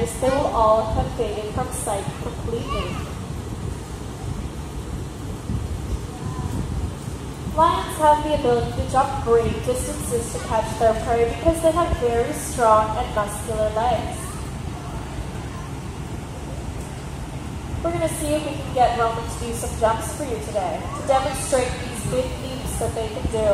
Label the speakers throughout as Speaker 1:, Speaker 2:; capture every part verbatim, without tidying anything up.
Speaker 1: tigers, they will all have faded from sight completely. Lions have the ability to jump great distances to catch their prey because they have very strong and muscular legs. We're going to see if we can get Roman to do some jumps for you today to demonstrate these big leaps that they can do.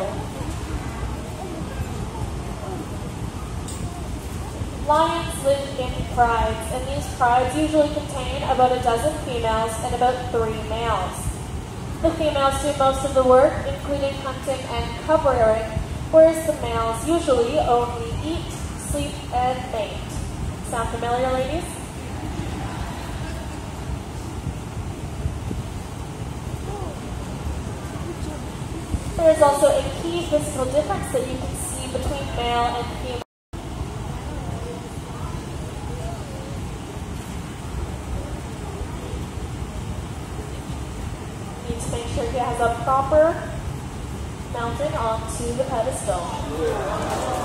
Speaker 1: Lions live in prides, and these prides usually contain about a dozen females and about three males. The females do most of the work, including hunting and covering, whereas the males usually only eat, sleep, and mate. Sound familiar, ladies? There is also a key physical difference that you can see between male and female. You need to make sure he has a proper mounting onto the pedestal.